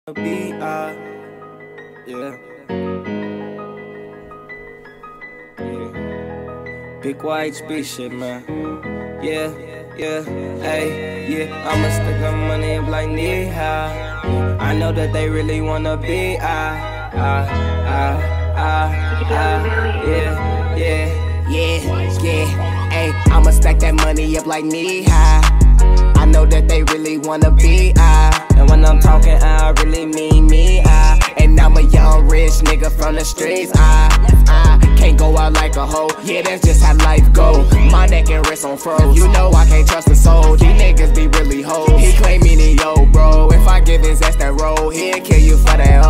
Be yeah. Big white speech shit, man. Yeah, hey, yeah. I'ma stick my money up like knee high. I know that they really wanna be yeah. Hey, I'ma stack that money up like knee high. I know that they really wanna be and when I'm talking I really mean me and I'm a young rich nigga from the streets I can't go out like a hoe, yeah, that's just how life go. My neck and wrist on froze, you know I can't trust a soul. These niggas be really hoes, he claiming he yo bro. If I give his ass that roll, he'll kill you for that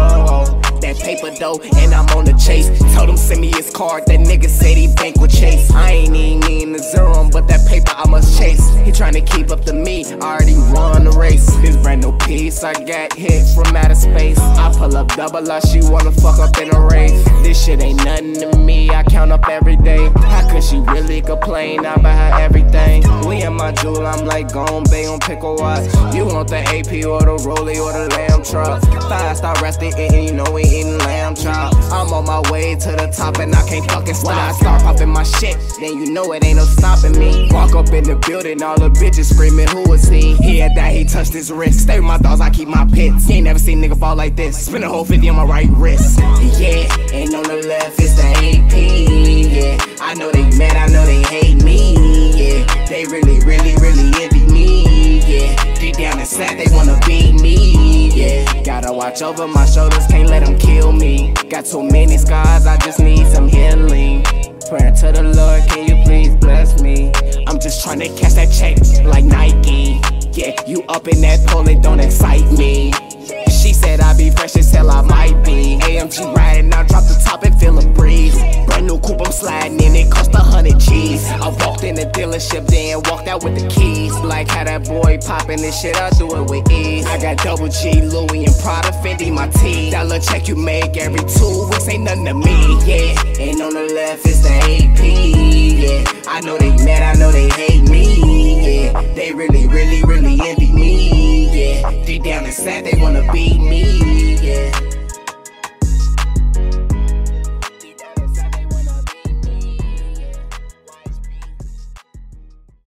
that paper though, and I'm on the chase. Told him send me his card, that nigga said he bank with Chase. I ain't even mean to zero him, but that paper I must chase. He tryna keep up to me, I already won the race. This brand new piece, I got hit from outer space. I pull up double R, she wanna fuck up in a race. This shit ain't nothing to me, I count up every day. How could she really complain? I buy her everything. We in my jewel, I'm like gone bay on pickle watch. You want the AP or the rollie or the lamb truck? 5-star resting and you know we eating lamb chop. I'm on my way to the top and I can't fucking stop. When I start popping my shit, then you know it ain't no stopping me. Walk up in the building, all the bitches screaming, who is he? He had that, he touched his wrist. Stay with my dogs, I keep my pits. You ain't never seen nigga fall like this. Spin a whole 50 on my right wrist. Yeah, and on the left it's the AP. Yeah, I know they mad, I know they hate me. Yeah, they really envy me. Yeah, deep down inside they wanna beat me. Yeah, gotta watch over my shoulders, can't let them kill me. Got too many scars, I just need some healing. Prayer to the Lord, can you please bless me? I'm just trying to catch that check like Nike. Yeah, you up in that pole, it don't excite me. She said I be fresh as hell, I might be. AMG riding, I drop the top and feel a breeze. Brand new coupe, I'm sliding in, it cost 100 G's. I walked in the dealership, then walked out with the keys. Like how that boy poppin' this shit, I do it with ease. I got double G, Louis and Prada, Fendi, my tee. That little check you make every 2 weeks ain't nothing to me. Yeah, and on the left is the AP. Yeah, I know they mad, I know they hate me. Yeah, they really envy me. Yeah, deep down inside they wanna beat me. Yeah.